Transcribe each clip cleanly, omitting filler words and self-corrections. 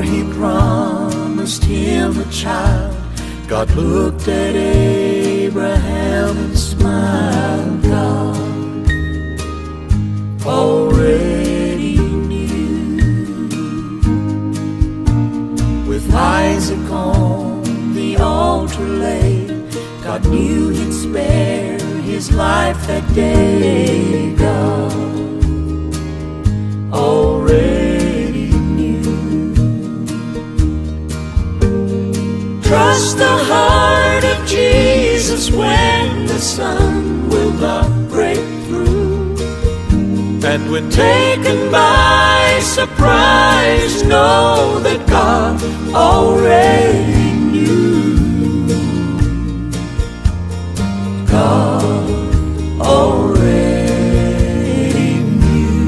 he promised him a child, God looked at Abraham and smiled. God already knew. With Isaac on the altar laid, God knew he'd spare his life that day. God already knew. Trust the heart of Jesus when the sun will not break through, and when taken by surprise, know that God already knew. God already knew.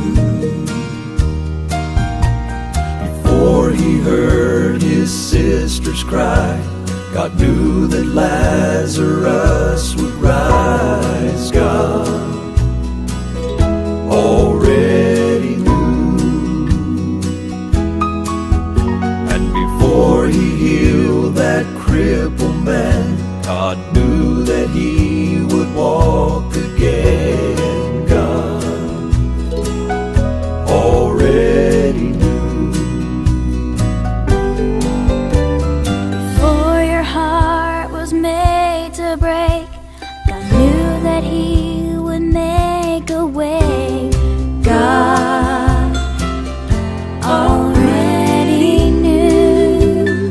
Before he heard his sisters cry, God knew that Lazarus would rise. God already knew. And before he healed that crippled man, God knew that he would walk again. God already knew. Before your heart was made to break, God knew that he would make a way. God already knew.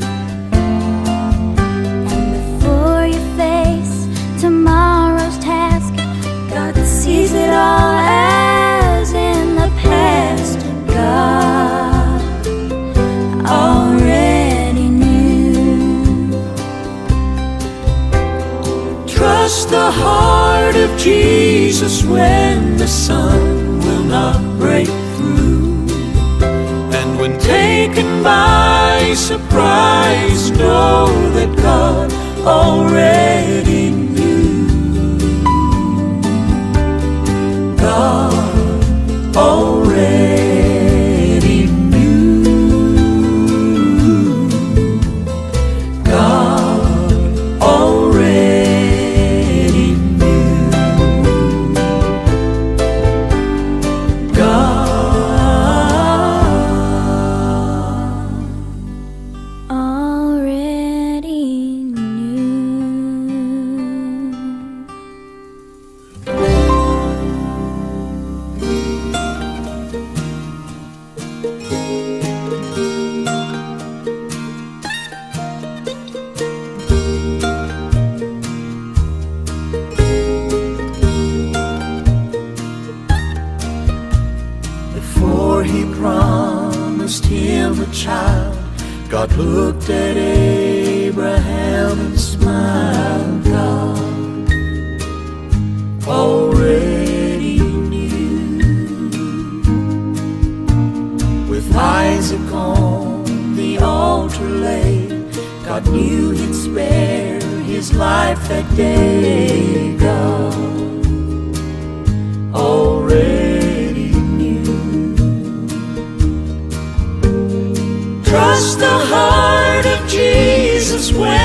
And before you face tomorrow's task, God sees it all as in the past. God already knew. Trust the heart of Jesus when the sun will not break through, and when taken by surprise, know that God already knew. God already knew. God already knew. God Already knew. Before he promised him a child, God looked at Abraham and smiled. God already knew. With Isaac on the altar laid, God knew he'd spare his life that day. God already knew. Trust the heart of Jesus when